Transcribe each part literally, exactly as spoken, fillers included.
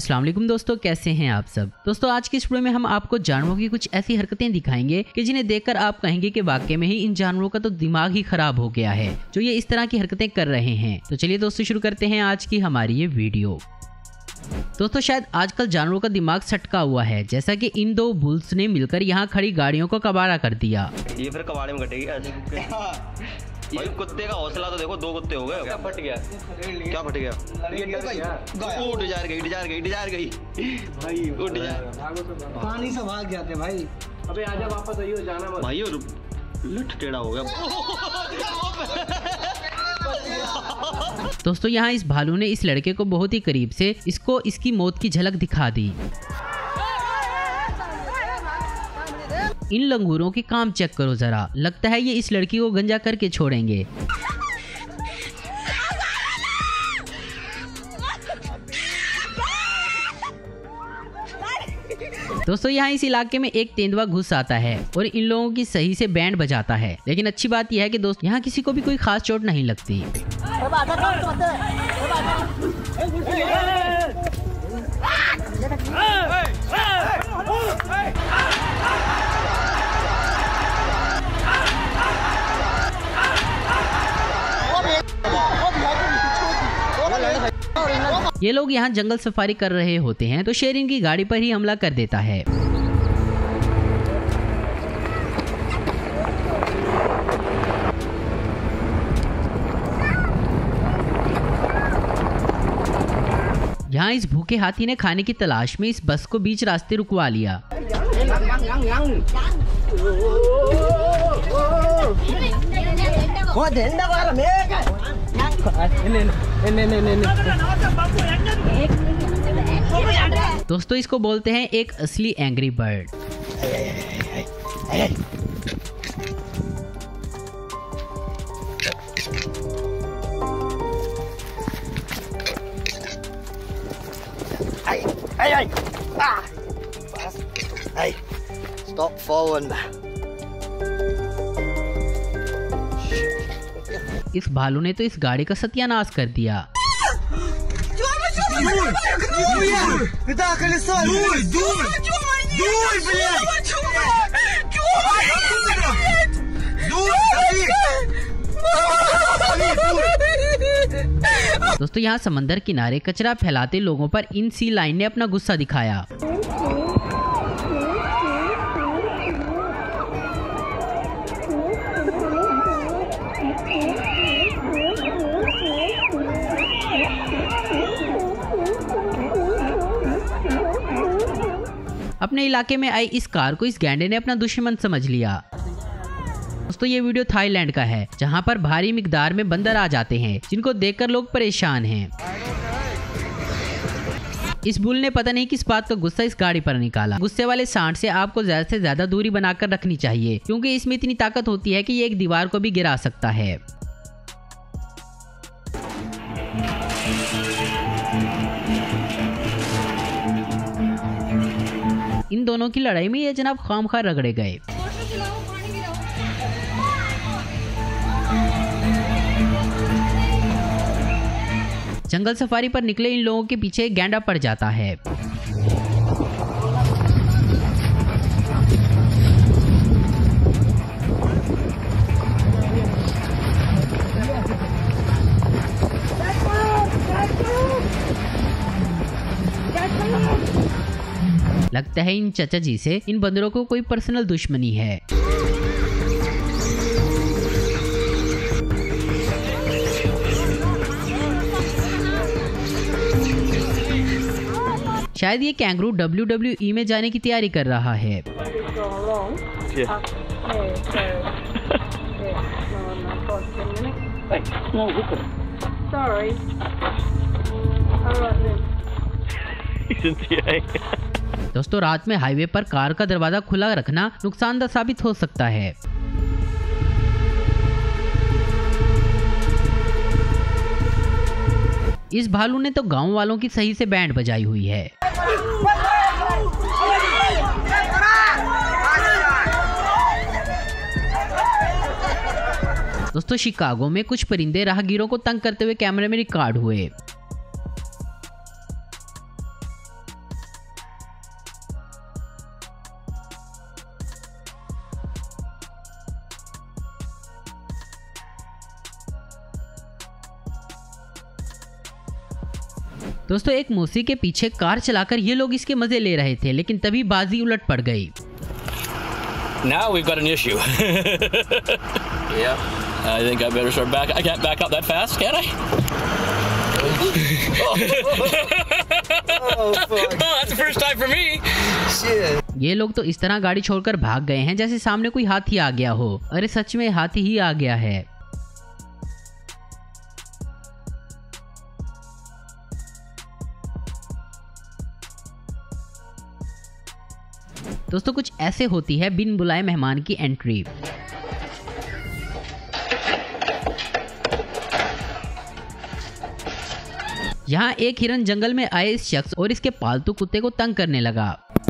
अस्सलाम वालेकुम दोस्तों, कैसे हैं आप सब। दोस्तों आज की इस वीडियो में हम आपको जानवरों की कुछ ऐसी हरकतें दिखाएंगे कि जिन्हें देखकर आप कहेंगे कि वाकई में ही इन जानवरों का तो दिमाग ही खराब हो गया है जो ये इस तरह की हरकतें कर रहे हैं। तो चलिए दोस्तों शुरू करते हैं आज की हमारी ये वीडियो। दोस्तों शायद आजकल जानवरों का दिमाग सटका हुआ है, जैसा कि इन दो बुल्स ने मिलकर यहाँ खड़ी गाड़ियों को कबाड़ा कर दिया। ये फिर कबाड़े में कटेगी ऐसे। ये कुत्ते का हौसला तो देखो, दो कुत्ते हो गए। क्या फट गया? क्या फट गया? उठ जा गई, उठ जा गई, उठ जा गई भाई, उठ जा। पानी से भाग जाते भाई। अबे आजा वापस, आइयो जाना मत भाई। और लठ टेढ़ा हो गया। दोस्तों यहाँ इस भालू ने इस लड़के को बहुत ही करीब से इसको इसकी मौत की झलक दिखा दी। इन लंगूरों के काम चेक करो जरा, लगता है ये इस लड़की को गंजा करके छोड़ेंगे। दोस्तों यहाँ इस इलाके में एक तेंदुआ घुस आता है और इन लोगों की सही से बैंड बजाता है, लेकिन अच्छी बात यह है कि दोस्त यहाँ किसी को भी कोई खास चोट नहीं लगती। ये लोग यहाँ जंगल सफारी कर रहे होते हैं तो शेर इनकी गाड़ी पर ही हमला कर देता है। यहाँ इस भूखे हाथी ने खाने की तलाश में इस बस को बीच रास्ते रुकवा लिया। दोस्तों इसको बोलते हैं एक असली angry bird. Stop following me. इस भालू ने तो इस गाड़ी का सत्यानाश कर दिया। दोस्तों यहाँ समंदर किनारे कचरा फैलाते लोगों पर इन सी लाइन ने अपना गुस्सा दिखाया। अपने इलाके में आई इस कार को इस गैंडे ने अपना दुश्मन समझ लिया। दोस्तों ये वीडियो थाईलैंड का है, जहां पर भारी मिकदार में बंदर आ जाते हैं जिनको देखकर लोग परेशान हैं। इस बुल ने पता नहीं किस बात का गुस्सा इस गाड़ी पर निकाला। गुस्से वाले सांड से आपको ज्यादा से ज्यादा दूरी बनाकर रखनी चाहिए, क्योंकि इसमें इतनी ताकत होती है कि ये एक दीवार को भी गिरा सकता है। इन दोनों की लड़ाई में ये जनाब खामखा रगड़े गए। जंगल सफारी पर निकले इन लोगों के पीछे एक गैंडा पड़ जाता है। लगता है इन चचा जी से इन बंदरों को कोई पर्सनल दुश्मनी है। शायद ये कैंगरू डब्ल्यू डब्ल्यू ई में जाने की तैयारी कर रहा है। दोस्तों रात में हाईवे पर कार का दरवाजा खुला रखना नुकसानदायक साबित हो सकता है। इस भालू ने तो गांव वालों की सही से बैंड बजाई हुई है। दोस्तों शिकागो में कुछ परिंदे राहगीरों को तंग करते हुए कैमरे में रिकॉर्ड हुए। दोस्तों एक मूसी के पीछे कार चलाकर ये लोग इसके मजे ले रहे थे, लेकिन तभी बाजी उलट पड़ गई। Now we've got an issue. Yeah. I think I better start back. I can't back up that fast, can I? Oh, fuck. Oh, that's the first time for me. Shit. ये लोग तो इस तरह गाड़ी छोड़कर भाग गए हैं जैसे सामने कोई हाथी आ गया हो। अरे सच में हाथी ही आ गया है। दोस्तों कुछ ऐसे होती है बिन बुलाए मेहमान की एंट्री। यहाँ एक हिरन जंगल में आए इस शख्स और इसके पालतू कुत्ते को तंग करने लगा।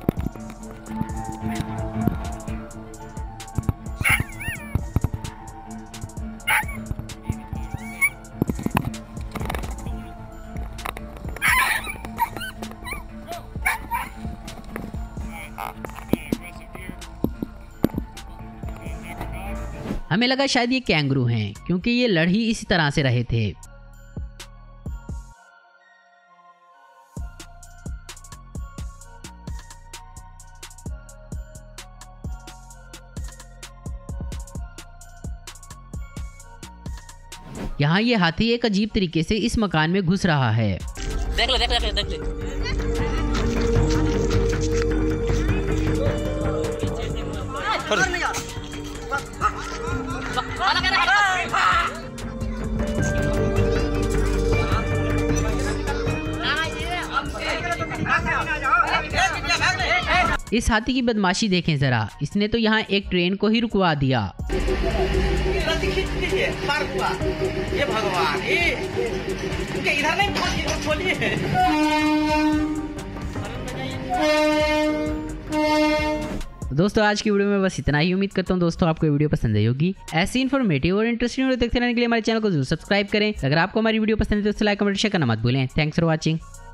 हमें लगा शायद ये कैंगरू हैं, क्योंकि ये लड़ ही इसी तरह से रहे थे। यहाँ ये हाथी एक अजीब तरीके से इस मकान में घुस रहा है। देख ले, देख ले, देख ले। इस हाथी की बदमाशी देखें जरा, इसने तो यहाँ एक ट्रेन को ही रुकवा दिया। ये भगवान, इधर नहीं दोस्तों आज की वीडियो में बस इतना ही। उम्मीद करता हूँ दोस्तों आपको वीडियो पसंद आई होगी। ऐसी इन्फॉर्मेटिव और इंटरेस्टिंग वीडियो देखते रहने के लिए हमारे चैनल को जरूर सब्सक्राइब करें। अगर आपको हमारी वीडियो पसंद है तो लाइक कमेंट शेयर करना मत भूलें। Thanks for watching.